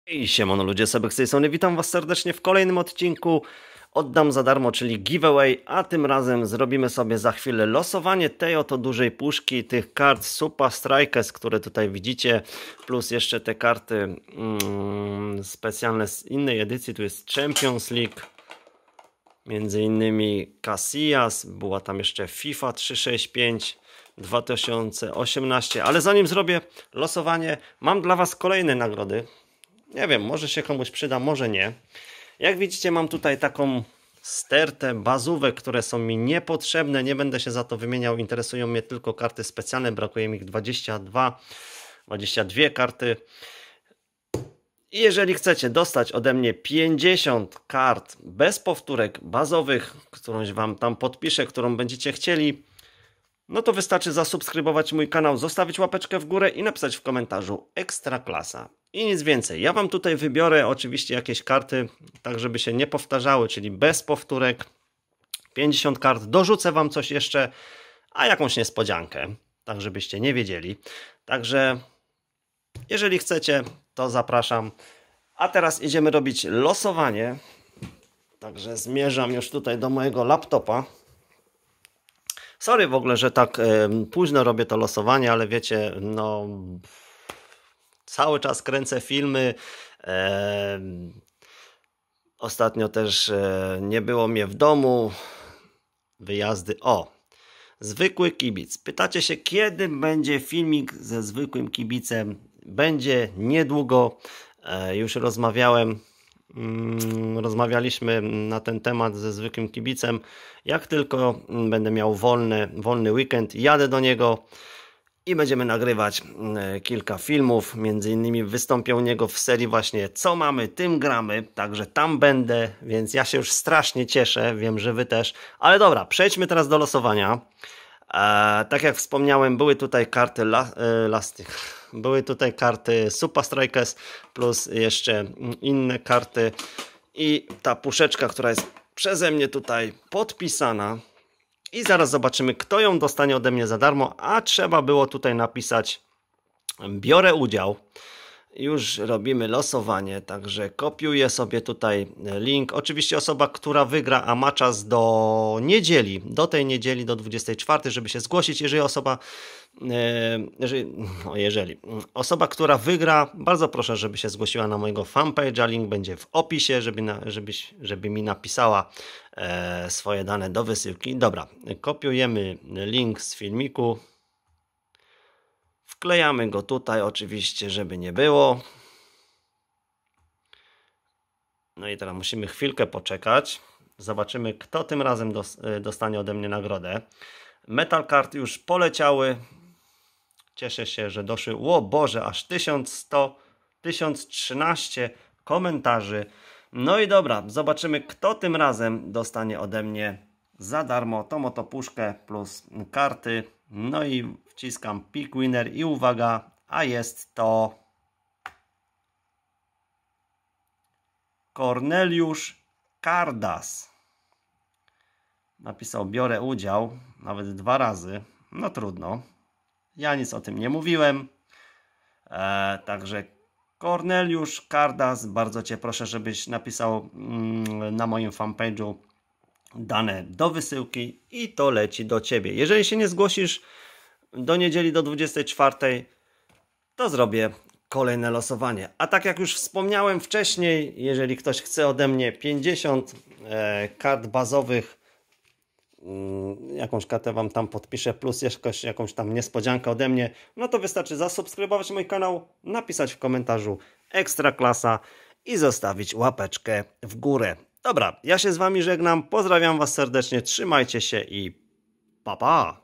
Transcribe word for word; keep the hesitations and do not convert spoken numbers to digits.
I siemano ludzie, Sebek z tej strony, witam was serdecznie w kolejnym odcinku Oddam za darmo, czyli giveaway, a tym razem zrobimy sobie za chwilę losowanie tej oto dużej puszki, tych kart Super Strikers, które tutaj widzicie, plus jeszcze te karty mm, specjalne z innej edycji, tu jest Champions League, między innymi Casillas, była tam jeszcze FIFA trzysta sześćdziesiąt pięć, dwa tysiące osiemnaście, ale zanim zrobię losowanie, mam dla was kolejne nagrody. Nie wiem, może się komuś przyda, może nie. Jak widzicie, mam tutaj taką stertę bazówek, które są mi niepotrzebne. Nie będę się za to wymieniał. Interesują mnie tylko karty specjalne. Brakuje mi ich dwadzieścia dwa, dwadzieścia dwie karty. I jeżeli chcecie dostać ode mnie pięćdziesiąt kart bez powtórek bazowych, którąś wam tam podpiszę, którą będziecie chcieli, no to wystarczy zasubskrybować mój kanał, zostawić łapeczkę w górę i napisać w komentarzu Ekstraklasa. I nic więcej. Ja wam tutaj wybiorę oczywiście jakieś karty, tak żeby się nie powtarzały, czyli bez powtórek. pięćdziesiąt kart. Dorzucę wam coś jeszcze, a jakąś niespodziankę, tak żebyście nie wiedzieli. Także jeżeli chcecie, to zapraszam. A teraz idziemy robić losowanie. Także zmierzam już tutaj do mojego laptopa. Sorry w ogóle, że tak e, późno robię to losowanie, ale wiecie, no cały czas kręcę filmy. E, ostatnio też e, nie było mnie w domu. Wyjazdy. O! Zwykły kibic. Pytacie się, kiedy będzie filmik ze zwykłym kibicem? Będzie niedługo. E, już rozmawiałem. Rozmawialiśmy na ten temat ze zwykłym kibicem. Jak tylko będę miał wolny, wolny weekend, jadę do niego i będziemy nagrywać kilka filmów. Między innymi wystąpię u niego w serii właśnie Co mamy, tym gramy. Także tam będę, więc ja się już strasznie cieszę. Wiem, że wy też. Ale dobra, przejdźmy teraz do losowania. E, tak jak wspomniałem, były tutaj karty la, e, lasty. Były tutaj karty Super Strikers plus jeszcze inne karty i ta puszeczka, która jest przeze mnie tutaj podpisana. I zaraz zobaczymy, kto ją dostanie ode mnie za darmo, a trzeba było tutaj napisać biorę udział. Już robimy losowanie, także kopiuję sobie tutaj link. Oczywiście osoba, która wygra, a ma czas do niedzieli, do tej niedzieli, do dwudziestej czwartej, żeby się zgłosić. Jeżeli osoba, jeżeli, no jeżeli osoba, która wygra, bardzo proszę, żeby się zgłosiła na mojego fanpage'a. Link będzie w opisie, żeby, na, żeby, żeby mi napisała e, swoje dane do wysyłki. Dobra, kopiujemy link z filmiku. Wklejamy go tutaj oczywiście, żeby nie było. No i teraz musimy chwilkę poczekać. Zobaczymy, kto tym razem dostanie ode mnie nagrodę. Metal card już poleciały. Cieszę się, że doszły. O Boże, aż tysiąc sto, tysiąc trzynaście komentarzy. No i dobra, zobaczymy, kto tym razem dostanie ode mnie za darmo tą oto puszkę plus karty. No i wciskam pick winner i uwaga, a jest to Corneliusz Kardas. Napisał biorę udział, nawet dwa razy. No trudno. Ja nic o tym nie mówiłem. E, także Corneliusz Kardas, bardzo Cię proszę, żebyś napisał mm, na moim fanpage'u dane do wysyłki i to leci do Ciebie. Jeżeli się nie zgłosisz do niedzieli do dwudziestej czwartej, to zrobię kolejne losowanie. A tak jak już wspomniałem wcześniej, jeżeli ktoś chce ode mnie pięćdziesiąt e, kart bazowych, mm, jakąś kartę wam tam podpiszę, plus jakąś, jakąś tam niespodziankę ode mnie, no to wystarczy zasubskrybować mój kanał, napisać w komentarzu Ekstraklasa i zostawić łapeczkę w górę. Dobra, ja się z wami żegnam, pozdrawiam was serdecznie, trzymajcie się i pa pa!